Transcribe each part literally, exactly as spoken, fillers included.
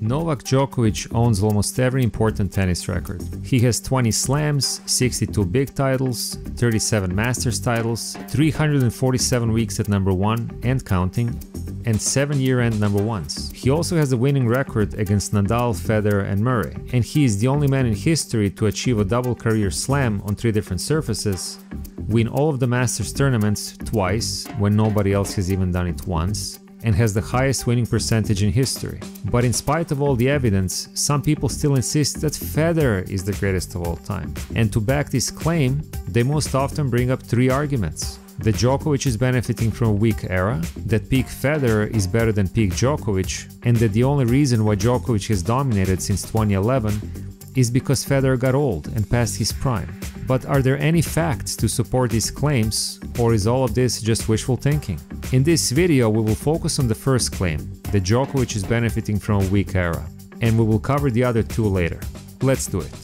Novak Djokovic owns almost every important tennis record. He has twenty slams, sixty-two big titles, thirty-seven Masters titles, three hundred forty-seven weeks at number one and counting, and seven year-end number ones. He also has a winning record against Nadal, Federer and Murray, and he is the only man in history to achieve a double career slam on three different surfaces, win all of the Masters tournaments twice when nobody else has even done it once, and has the highest winning percentage in history. But in spite of all the evidence, some people still insist that Federer is the greatest of all time. And to back this claim, they most often bring up three arguments. That Djokovic is benefiting from a weak era, that peak Federer is better than peak Djokovic, and that the only reason why Djokovic has dominated since twenty eleven is because Federer got old and past his prime. But are there any facts to support these claims, or is all of this just wishful thinking? In this video we will focus on the first claim, that Djokovic is benefiting from a weak era, and we will cover the other two later. Let's do it.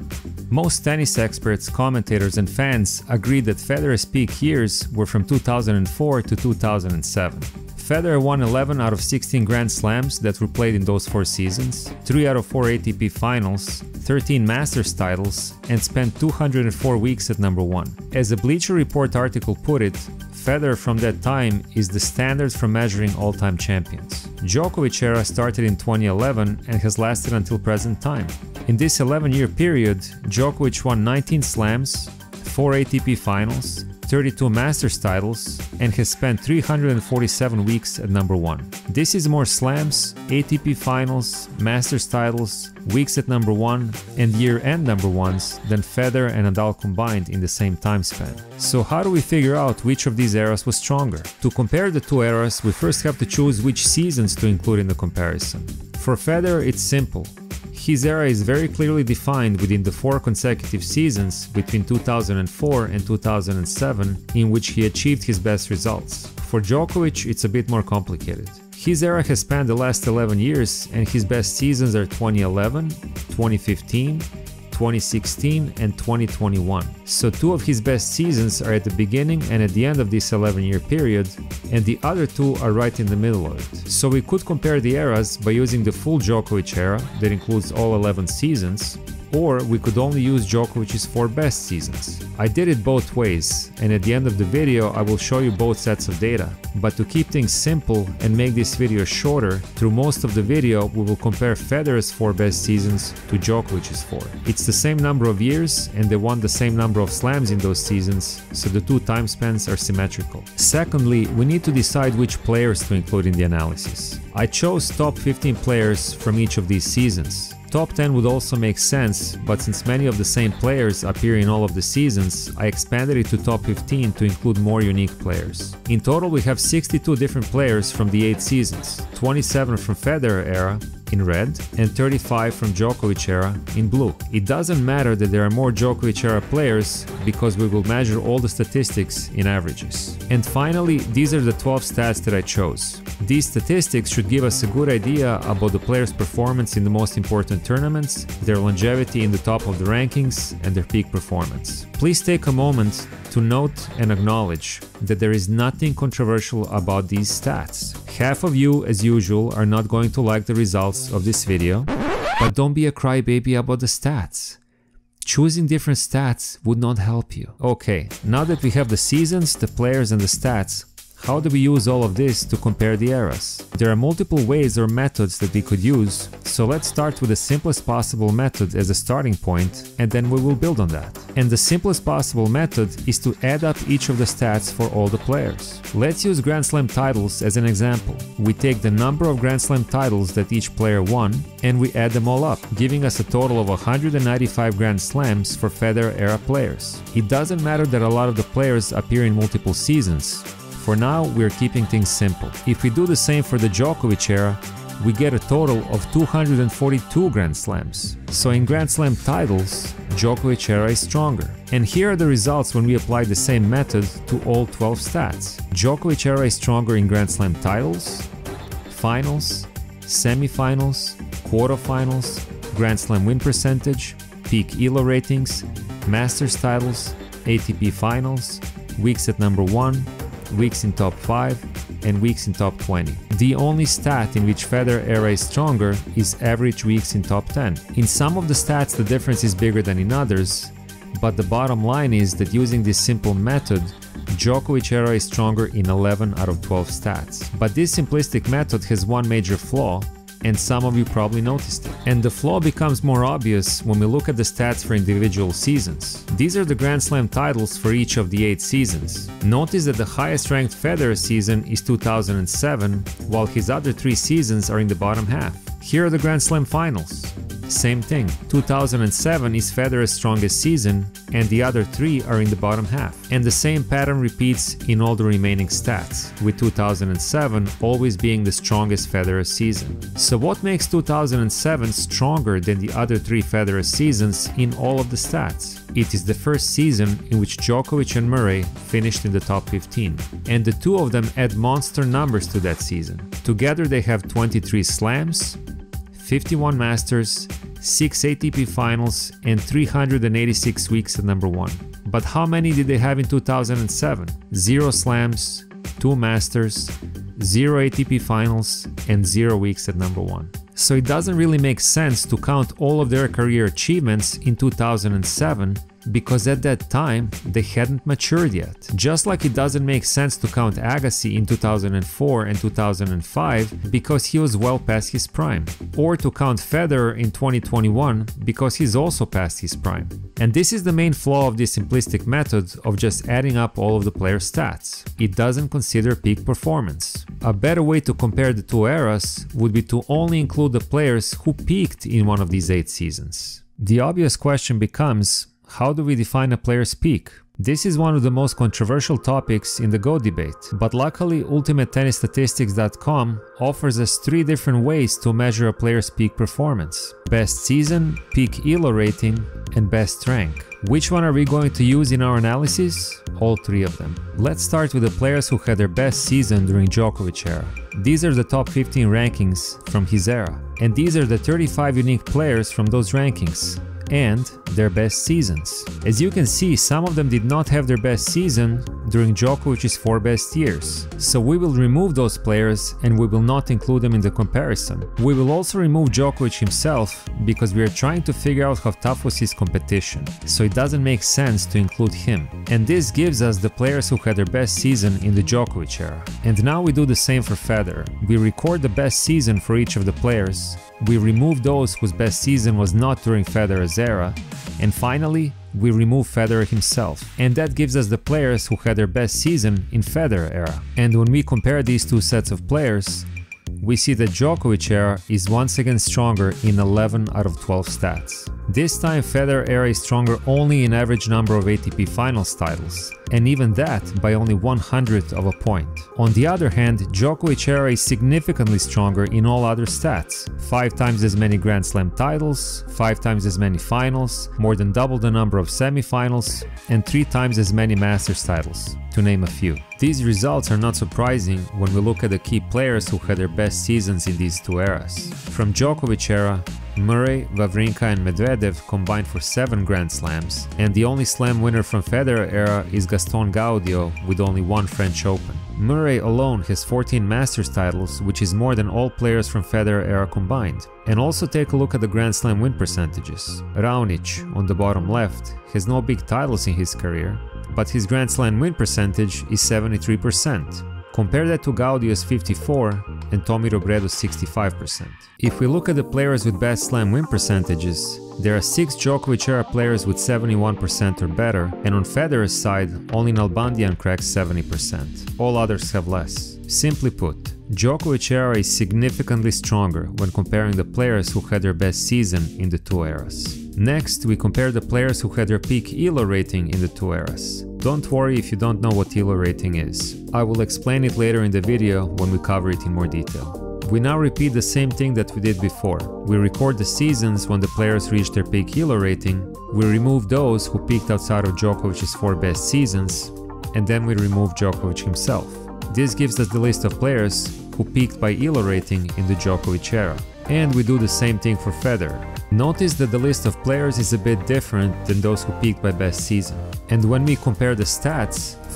Most tennis experts, commentators and fans agree that Federer's peak years were from two thousand four to two thousand seven. Federer won eleven out of sixteen Grand Slams that were played in those four seasons, three out of four A T P finals, thirteen Masters titles, and spent two hundred four weeks at number one. As a Bleacher Report article put it, Federer from that time is the standard for measuring all-time champions. Djokovic era started in twenty eleven and has lasted until present time. In this eleven year period, Djokovic won nineteen slams, four A T P finals, thirty-two Masters titles, and has spent three hundred forty-seven weeks at number one. This is more slams, A T P finals, Masters titles, weeks at number one, and year-end number ones than Federer and Nadal combined in the same time span. So how do we figure out which of these eras was stronger? To compare the two eras, we first have to choose which seasons to include in the comparison. For Federer, it's simple. His era is very clearly defined within the four consecutive seasons between two thousand four and two thousand seven in which he achieved his best results. For Djokovic, it's a bit more complicated. His era has spanned the last eleven years and his best seasons are twenty eleven, twenty fifteen, twenty sixteen and twenty twenty-one. So two of his best seasons are at the beginning and at the end of this eleven year period, and the other two are right in the middle of it. So we could compare the eras by using the full Djokovic era that includes all eleven seasons, or we could only use Djokovic's four best seasons. I did it both ways, and at the end of the video I will show you both sets of data. But to keep things simple and make this video shorter, through most of the video we will compare Federer's four best seasons to Djokovic's four. It's the same number of years and they won the same number of slams in those seasons, so the two time spans are symmetrical. Secondly, we need to decide which players to include in the analysis. I chose top fifteen players from each of these seasons. Top ten would also make sense, but since many of the same players appear in all of the seasons, I expanded it to top fifteen to include more unique players. In total we have sixty-two different players from the eight seasons, twenty-seven from Federer era in red and thirty-five from Djokovic era in blue. It doesn't matter that there are more Djokovic era players because we will measure all the statistics in averages. And finally, these are the twelve stats that I chose. These statistics should give us a good idea about the player's performance in the most important tournaments, their longevity in the top of the rankings, and their peak performance. Please take a moment to note and acknowledge that there is nothing controversial about these stats. Half of you, as usual, are not going to like the results of this video, but don't be a crybaby about the stats. Choosing different stats would not help you. Okay, now that we have the seasons, the players and the stats, how do we use all of this to compare the eras? There are multiple ways or methods that we could use, so let's start with the simplest possible method as a starting point, and then we will build on that. And the simplest possible method is to add up each of the stats for all the players. Let's use Grand Slam titles as an example. We take the number of Grand Slam titles that each player won, and we add them all up, giving us a total of one hundred ninety-five Grand Slams for Federer era players. It doesn't matter that a lot of the players appear in multiple seasons. For now, we are keeping things simple. If we do the same for the Djokovic era, we get a total of two hundred forty-two Grand Slams. So in Grand Slam titles, Djokovic era is stronger. And here are the results when we apply the same method to all twelve stats. Djokovic era is stronger in Grand Slam titles, finals, semifinals, quarterfinals, Grand Slam win percentage, peak E L O ratings, Masters titles, A T P finals, weeks at number one, weeks in top five, and weeks in top twenty. The only stat in which Federer era is stronger is average weeks in top ten. In some of the stats the difference is bigger than in others, but the bottom line is that using this simple method, Djokovic era is stronger in eleven out of twelve stats. But this simplistic method has one major flaw, and some of you probably noticed it. And the flaw becomes more obvious when we look at the stats for individual seasons. These are the Grand Slam titles for each of the eight seasons. Notice that the highest ranked Federer season is two thousand seven, while his other three seasons are in the bottom half. Here are the Grand Slam finals. Same thing, two thousand seven is Federer's strongest season, and the other three are in the bottom half. And the same pattern repeats in all the remaining stats, with two thousand seven always being the strongest Federer season. So what makes two thousand seven stronger than the other three Federer seasons in all of the stats? It is the first season in which Djokovic and Murray finished in the top fifteen, and the two of them add monster numbers to that season. Together they have twenty-three slams, fifty-one Masters, six A T P finals, and three hundred eighty-six weeks at number one. But how many did they have in two thousand seven? Zero slams, two Masters, zero A T P finals, and zero weeks at number one. So it doesn't really make sense to count all of their career achievements in two thousand seven, because at that time they hadn't matured yet. Just like it doesn't make sense to count Agassi in two thousand four and two thousand five because he was well past his prime, or to count Federer in twenty twenty-one because he's also past his prime. And this is the main flaw of this simplistic method of just adding up all of the players' stats. It doesn't consider peak performance. A better way to compare the two eras would be to only include the players who peaked in one of these eight seasons. The obvious question becomes, how do we define a player's peak? This is one of the most controversial topics in the GOAT debate, but luckily Ultimate Tennis Statistics dot com offers us three different ways to measure a player's peak performance: best season, peak E L O rating, and best rank. Which one are we going to use in our analysis? All three of them. Let's start with the players who had their best season during Djokovic era. These are the top fifteen rankings from his era, and these are the thirty-five unique players from those rankings and their best seasons. As you can see, some of them did not have their best season during Djokovic's four best years. So we will remove those players and we will not include them in the comparison. We will also remove Djokovic himself because we are trying to figure out how tough was his competition. So it doesn't make sense to include him. And this gives us the players who had their best season in the Djokovic era. And now we do the same for Federer. We record the best season for each of the players. We remove those whose best season was not during Federer's era, and finally, we remove Federer himself. And that gives us the players who had their best season in Federer era. And when we compare these two sets of players, we see that Djokovic era is once again stronger in eleven out of twelve stats. This time Federer era is stronger only in average number of A T P finals titles, and even that by only one hundredth of a point. On the other hand, Djokovic era is significantly stronger in all other stats. Five times as many Grand Slam titles, five times as many finals, more than double the number of semifinals, and three times as many Masters titles, to name a few. These results are not surprising when we look at the key players who had their best seasons in these two eras. From Djokovic era, Murray, Wawrinka and Medvedev combined for seven Grand Slams, and the only Slam winner from Federer era is Gaston Gaudio with only one French Open. Murray alone has fourteen Masters titles, which is more than all players from Federer era combined. And also take a look at the Grand Slam win percentages. Raonic, on the bottom left, has no big titles in his career, but his Grand Slam win percentage is seventy-three percent. Compare that to Gaudio's fifty-four and Tommy Robredo's sixty-five percent. If we look at the players with best Slam win percentages, there are six Djokovic era players with seventy-one percent or better, and on Federer's side, only Nalbandian cracks seventy percent. All others have less. Simply put, Djokovic era is significantly stronger when comparing the players who had their best season in the two eras. Next, we compare the players who had their peak E L O rating in the two eras. Don't worry if you don't know what E L O rating is. I will explain it later in the video when we cover it in more detail. We now repeat the same thing that we did before. We record the seasons when the players reached their peak E L O rating, we remove those who peaked outside of Djokovic's four best seasons, and then we remove Djokovic himself. This gives us the list of players who peaked by E L O rating in the Djokovic era. And we do the same thing for Federer. Notice that the list of players is a bit different than those who peaked by best season. And when we compare the stats,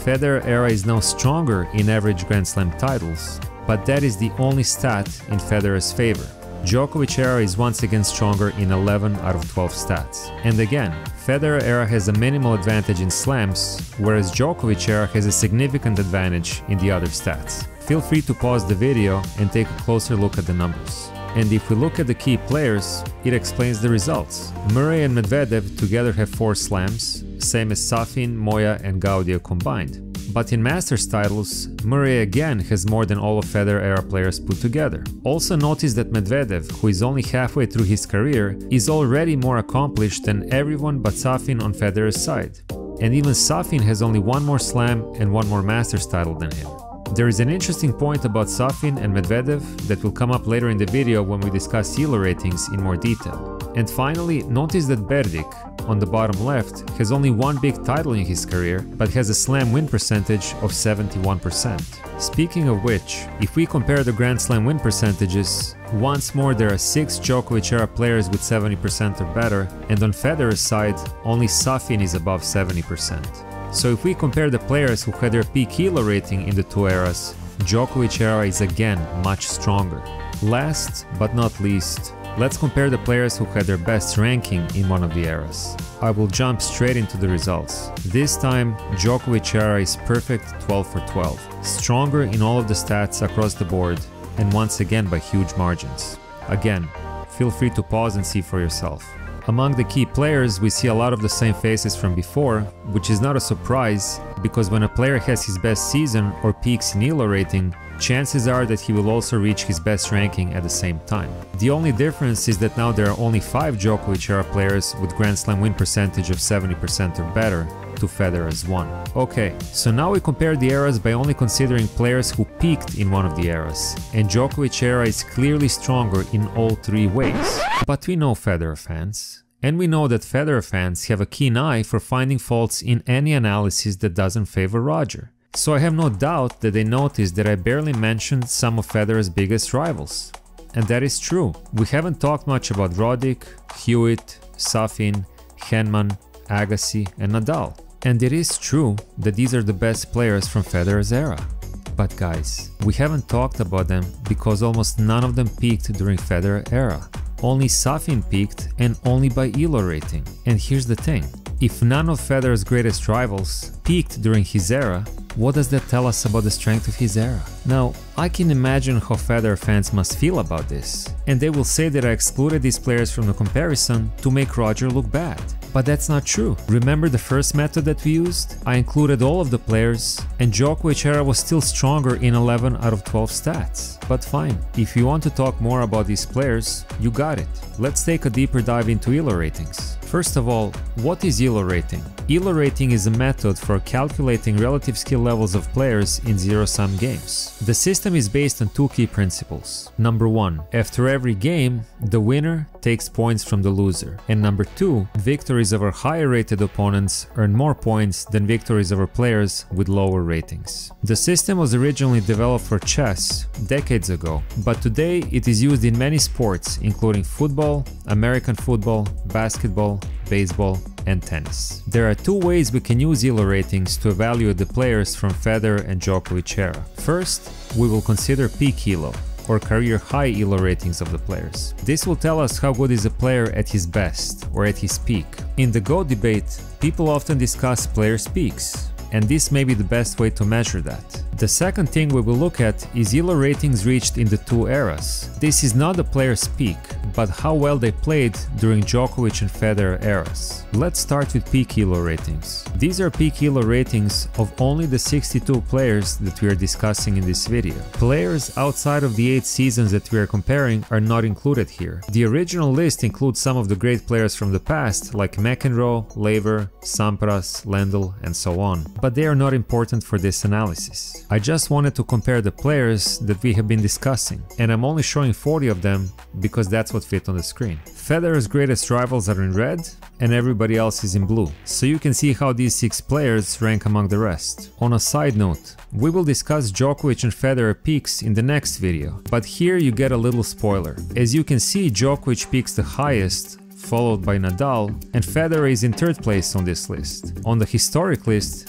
Federer era is now stronger in average Grand Slam titles, but that is the only stat in Federer's favor. Djokovic era is once again stronger in eleven out of twelve stats. And again, Federer era has a minimal advantage in slams, whereas Djokovic era has a significant advantage in the other stats. Feel free to pause the video and take a closer look at the numbers. And if we look at the key players, it explains the results. Murray and Medvedev together have four slams, same as Safin, Moya and Gaudio combined. But in Masters titles, Murray again has more than all of Federer era players put together. Also notice that Medvedev, who is only halfway through his career, is already more accomplished than everyone but Safin on Federer's side. And even Safin has only one more slam and one more Masters title than him. There is an interesting point about Safin and Medvedev that will come up later in the video when we discuss Elo ratings in more detail. And finally, notice that Berdik, on the bottom left, has only one big title in his career, but has a slam win percentage of seventy-one percent. Speaking of which, if we compare the Grand Slam win percentages, once more there are six Djokovic era players with seventy percent or better, and on Federer's side, only Safin is above seventy percent. So if we compare the players who had their peak Elo rating in the two eras, Djokovic era is again much stronger. Last but not least, let's compare the players who had their best ranking in one of the eras. I will jump straight into the results. This time, Djokovic era is perfect twelve for twelve, stronger in all of the stats across the board, and once again by huge margins. Again, feel free to pause and see for yourself. Among the key players, we see a lot of the same faces from before, which is not a surprise, because when a player has his best season or peaks in Elo rating, chances are that he will also reach his best ranking at the same time. The only difference is that now there are only five Djokovic era players with Grand Slam win percentage of seventy percent or better, to Federer's one. Okay, so now we compare the eras by only considering players who peaked in one of the eras, and Djokovic era is clearly stronger in all three ways. But we know Federer fans, and we know that Federer fans have a keen eye for finding faults in any analysis that doesn't favor Roger. So I have no doubt that they noticed that I barely mentioned some of Federer's biggest rivals. And that is true. We haven't talked much about Roddick, Hewitt, Safin, Henman, Agassi and Nadal. And it is true that these are the best players from Federer's era. But guys, we haven't talked about them because almost none of them peaked during Federer era. Only Safin peaked, and only by Elo rating. And here's the thing, if none of Federer's greatest rivals peaked during his era, what does that tell us about the strength of his era? Now, I can imagine how Federer fans must feel about this, and they will say that I excluded these players from the comparison to make Roger look bad. But that's not true. Remember the first method that we used? I included all of the players, and Djokovic era was still stronger in eleven out of twelve stats. But fine, if you want to talk more about these players, you got it. Let's take a deeper dive into Elo ratings. First of all, what is Elo rating? Elo rating is a method for calculating relative skill levels of players in zero-sum games. The system is based on two key principles. Number one, after every game, the winner takes points from the loser. And number two, victories over higher rated opponents earn more points than victories over players with lower ratings. The system was originally developed for chess decades ago, but today it is used in many sports, including football, American football, basketball, baseball, and tennis. There are two ways we can use Elo ratings to evaluate the players from Federer and Djokovic era. First, we will consider peak Elo, or career high Elo ratings of the players. This will tell us how good is a player at his best, or at his peak. In the GOAT debate, people often discuss players' peaks, and this may be the best way to measure that. The second thing we will look at is Elo ratings reached in the two eras. This is not the player's peak, but how well they played during Djokovic and Federer eras. Let's start with peak Elo ratings. These are peak Elo ratings of only the sixty-two players that we are discussing in this video. Players outside of the eight seasons that we are comparing are not included here. The original list includes some of the great players from the past like McEnroe, Laver, Sampras, Lendl, and so on, but they are not important for this analysis. I just wanted to compare the players that we have been discussing, and I'm only showing forty of them because that's what fit on the screen. Federer's greatest rivals are in red, and everybody else is in blue, so you can see how these six players rank among the rest. On a side note, we will discuss Djokovic and Federer peaks in the next video, but here you get a little spoiler. As you can see, Djokovic peaks the highest, followed by Nadal, and Federer is in third place on this list. On the historic list,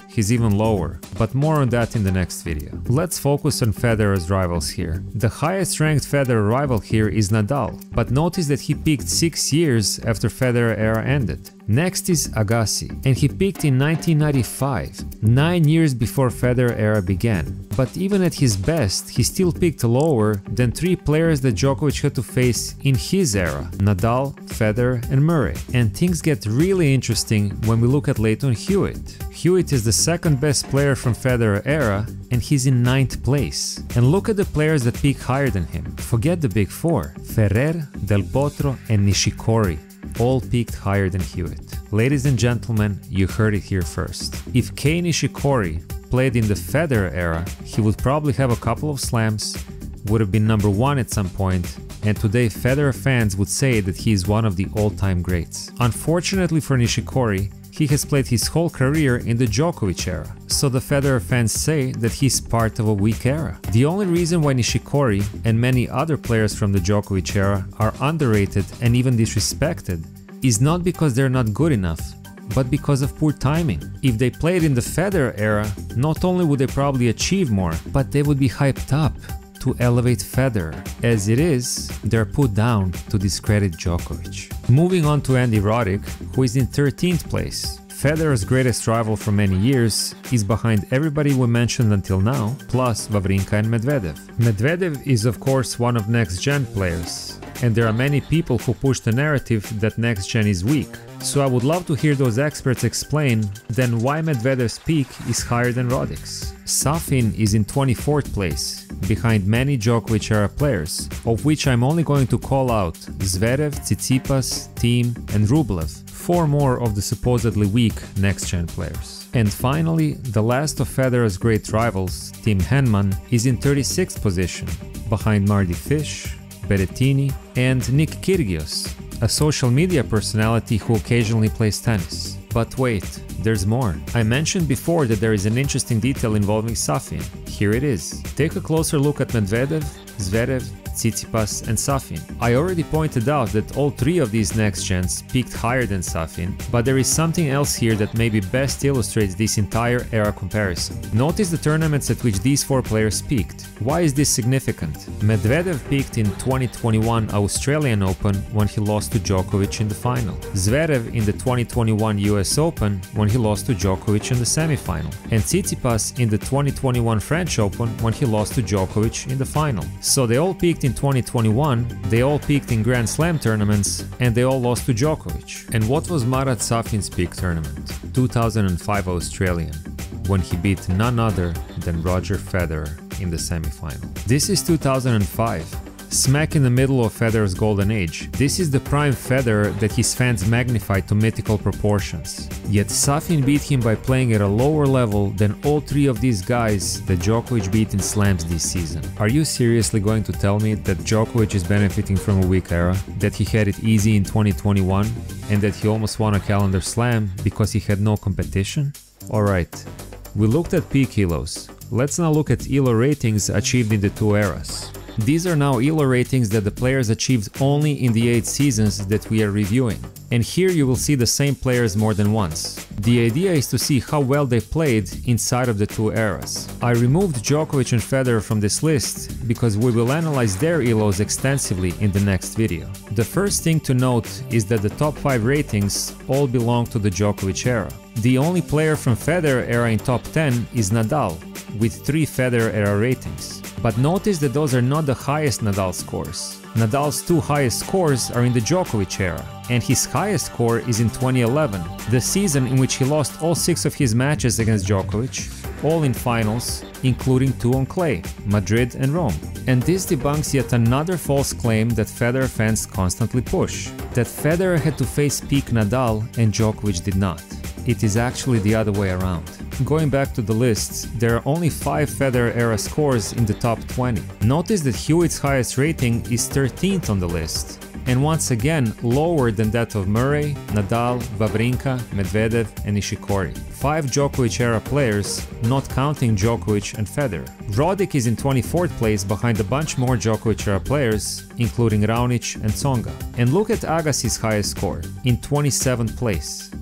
he's even lower, but more on that in the next video. Let's focus on Federer's rivals here. The highest ranked Federer rival here is Nadal, but notice that he peaked six years after Federer era ended. Next is Agassi, and he peaked in nineteen ninety-five, nine years before Federer era began. But even at his best, he still peaked lower than three players that Djokovic had to face in his era: Nadal, Federer and Murray. And things get really interesting when we look at Lleyton Hewitt. Hewitt is the second best player from Federer era, and he's in ninth place. And look at the players that peak higher than him. Forget the big four. Ferrer, Del Potro and Nishikori all peaked higher than Hewitt. Ladies and gentlemen, you heard it here first. If Kei Nishikori played in the Federer era, he would probably have a couple of slams, would have been number one at some point, and today Federer fans would say that he is one of the all-time greats. Unfortunately for Nishikori, he has played his whole career in the Djokovic era, so the Federer fans say that he's part of a weak era. The only reason why Nishikori and many other players from the Djokovic era are underrated and even disrespected is not because they're not good enough, but because of poor timing. If they played in the Federer era, not only would they probably achieve more, but they would be hyped up to elevate Federer. As it is, they're put down to discredit Djokovic. Moving on to Andy Roddick, who is in thirteenth place. Federer's greatest rival for many years is behind everybody we mentioned until now, plus Wawrinka and Medvedev. Medvedev is of course one of next-gen players, and there are many people who push the narrative that next-gen is weak. So I would love to hear those experts explain then why Medvedev's peak is higher than Roddick's. Safin is in twenty-fourth place, behind many Djokovic era players, of which I'm only going to call out Zverev, Tsitsipas, Thiem and Rublev, four more of the supposedly weak next-gen players. And finally, the last of Federer's great rivals, Tim Henman, is in thirty-sixth position, behind Mardy Fish, Berrettini and Nick Kyrgios, a social media personality who occasionally plays tennis. But wait, there's more. I mentioned before that there is an interesting detail involving Safin. Here it is. Take a closer look at Medvedev, Zverev, Tsitsipas and Safin. I already pointed out that all three of these next gens peaked higher than Safin, but there is something else here that maybe best illustrates this entire era comparison. Notice the tournaments at which these four players peaked. Why is this significant? Medvedev peaked in twenty twenty-one Australian Open when he lost to Djokovic in the final. Zverev in the twenty twenty-one U S Open when he lost to Djokovic in the semi-final. And Tsitsipas in the twenty twenty-one French Open when he lost to Djokovic in the final. So they all peaked in twenty twenty-one, they all peaked in Grand Slam tournaments, and they all lost to Djokovic. And what was Marat Safin's peak tournament? two thousand five Australian, when he beat none other than Roger Federer in the semi-final. This is two thousand five. Smack in the middle of Federer's golden age. This is the prime Federer that his fans magnified to mythical proportions. Yet Safin beat him by playing at a lower level than all three of these guys that Djokovic beat in slams this season. Are you seriously going to tell me that Djokovic is benefiting from a weak era? That he had it easy in twenty twenty-one? And that he almost won a calendar slam because he had no competition? Alright, we looked at peak E L Os. Let's now look at E L O ratings achieved in the two eras. These are now E L O ratings that the players achieved only in the eight seasons that we are reviewing. And here you will see the same players more than once. The idea is to see how well they played inside of the two eras. I removed Djokovic and Federer from this list because we will analyze their E L Os extensively in the next video. The first thing to note is that the top five ratings all belong to the Djokovic era. The only player from Federer era in top ten is Nadal, with three Federer era ratings. But notice that those are not the highest Nadal scores. Nadal's two highest scores are in the Djokovic era, and his highest score is in twenty eleven, the season in which he lost all six of his matches against Djokovic, all in finals, including two on clay, Madrid and Rome. And this debunks yet another false claim that Federer fans constantly push, that Federer had to face peak Nadal and Djokovic did not. It is actually the other way around. Going back to the lists, there are only five Federer era scores in the top twenty. Notice that Hewitt's highest rating is thirteenth on the list, and once again lower than that of Murray, Nadal, Wawrinka, Medvedev and Nishikori. Five Djokovic era players, not counting Djokovic and Federer. Roddick is in twenty-fourth place behind a bunch more Djokovic era players, including Raonic and Tsonga. And look at Agassi's highest score, in twenty-seventh place.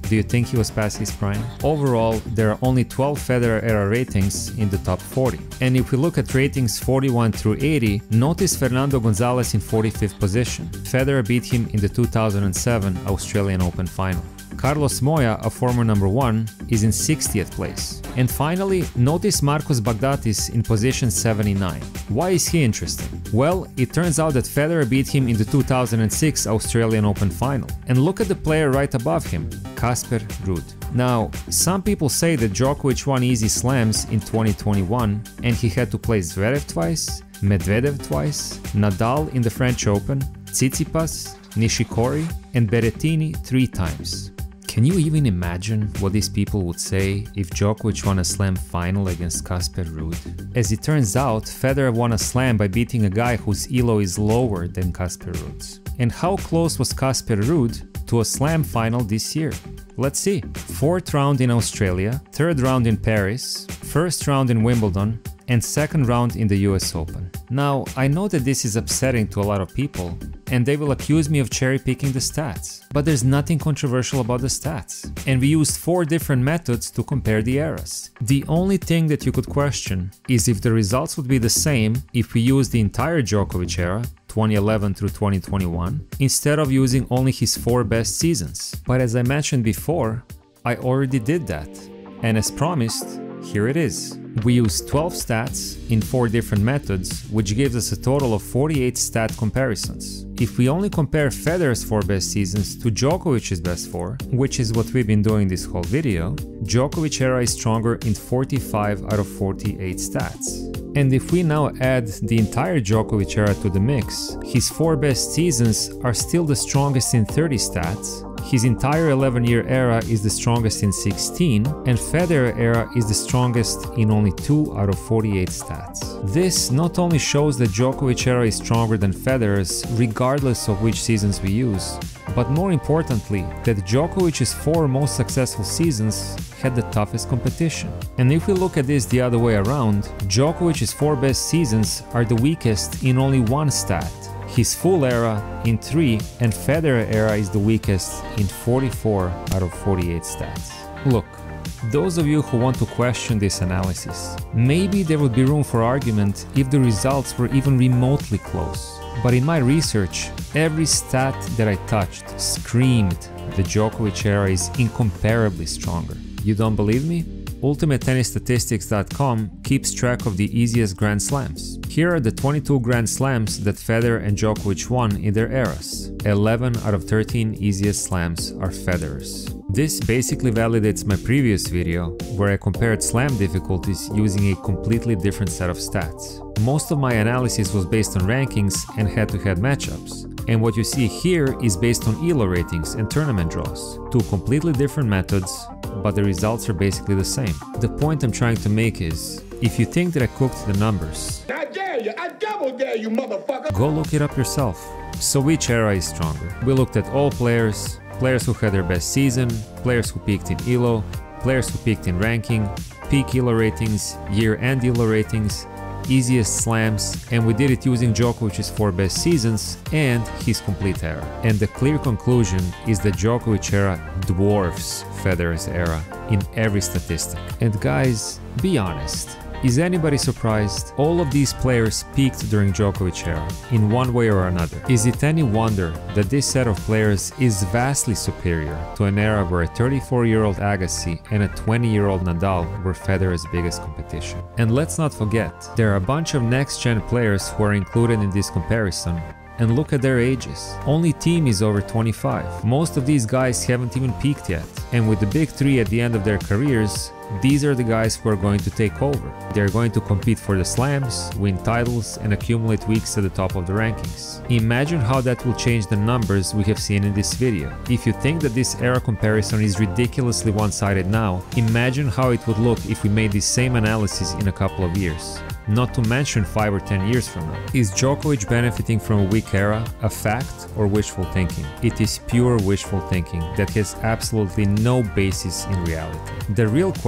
Do you think he was past his prime? Overall, there are only twelve Federer era ratings in the top forty. And if we look at ratings forty-one through eighty, notice Fernando Gonzalez in forty-fifth position. Federer beat him in the two thousand seven Australian Open final. Carlos Moya, a former number one, is in sixtieth place. And finally, notice Marcos Baghdatis in position seventy-nine. Why is he interesting? Well, it turns out that Federer beat him in the two thousand six Australian Open final. And look at the player right above him, Casper Ruud. Now, some people say that Djokovic won easy slams in twenty twenty-one and he had to play Zverev twice, Medvedev twice, Nadal in the French Open, Tsitsipas, Nishikori and Berrettini three times. Can you even imagine what these people would say if Djokovic won a slam final against Casper Ruud? As it turns out, Federer won a slam by beating a guy whose E L O is lower than Casper Ruud's. And how close was Casper Ruud to a slam final this year? Let's see. Fourth round in Australia, third round in Paris, first round in Wimbledon, and second round in the U S Open. Now, I know that this is upsetting to a lot of people, and they will accuse me of cherry-picking the stats. But there's nothing controversial about the stats. And we used four different methods to compare the eras. The only thing that you could question is if the results would be the same if we used the entire Djokovic era, twenty eleven through twenty twenty-one, instead of using only his four best seasons. But as I mentioned before, I already did that. And as promised, here it is. We used twelve stats in four different methods, which gives us a total of forty-eight stat comparisons. If we only compare Federer's four best seasons to Djokovic's best four, which is what we've been doing this whole video, Djokovic era is stronger in forty-five out of forty-eight stats. And if we now add the entire Djokovic era to the mix, his four best seasons are still the strongest in thirty stats, his entire eleven year era is the strongest in sixteen, and Federer era is the strongest in only two out of forty-eight stats. This not only shows that Djokovic era is stronger than Federer's regardless of which seasons we use, but more importantly, that Djokovic's four most successful seasons had the toughest competition. And if we look at this the other way around, Djokovic's four best seasons are the weakest in only one stat, his full era in three, and Federer era is the weakest in forty-four out of forty-eight stats. Look, those of you who want to question this analysis, maybe there would be room for argument if the results were even remotely close. But in my research, every stat that I touched screamed the Djokovic era is incomparably stronger. You don't believe me? Ultimate Tennis Statistics dot com keeps track of the easiest Grand Slams. Here are the twenty-two Grand Slams that Federer and Djokovic won in their eras. eleven out of thirteen easiest slams are Federer's. This basically validates my previous video, where I compared slam difficulties using a completely different set of stats. Most of my analysis was based on rankings and head-to-head matchups. And what you see here is based on E L O ratings and tournament draws. Two completely different methods, but the results are basically the same. The point I'm trying to make is, if you think that I cooked the numbers, I dare you, I double dare you, motherfucker! Go look it up yourself. So which era is stronger? We looked at all players, players who had their best season, players who peaked in E L O, players who peaked in ranking, peak E L O ratings, year-end E L O ratings, easiest slams, and we did it using Djokovic's four best seasons and his complete era. And the clear conclusion is that Djokovic era dwarfs Federer's era in every statistic. And guys, be honest. Is anybody surprised? All of these players peaked during Djokovic era, in one way or another. Is it any wonder that this set of players is vastly superior to an era where a thirty-four-year-old Agassi and a twenty-year-old Nadal were Federer's biggest competition? And let's not forget, there are a bunch of next-gen players who are included in this comparison. And look at their ages. Only Thiem is over twenty-five. Most of these guys haven't even peaked yet. And with the big three at the end of their careers, these are the guys who are going to take over. They're going to compete for the slams, win titles, and accumulate weeks at the top of the rankings. Imagine how that will change the numbers we have seen in this video. If you think that this era comparison is ridiculously one-sided now, imagine how it would look if we made this same analysis in a couple of years. Not to mention five or ten years from now. Is Djokovic benefiting from a weak era a fact or wishful thinking? It is pure wishful thinking that has absolutely no basis in reality. The real question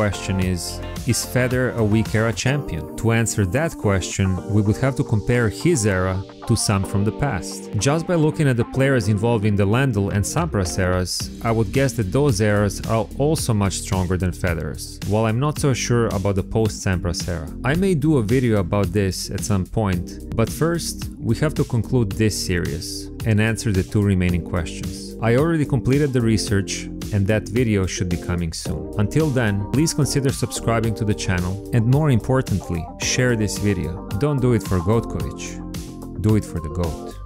question is, is Federer a weak era champion? To answer that question, we would have to compare his era to some from the past. Just by looking at the players involved in the Lendl and Sampras eras, I would guess that those eras are also much stronger than Federer's, while I'm not so sure about the post-Sampras era. I may do a video about this at some point, but first, we have to conclude this series and answer the two remaining questions. I already completed the research, and that video should be coming soon. Until then, please consider subscribing to the channel, and more importantly, share this video. Don't do it for Djokovic, do it for the GOAT.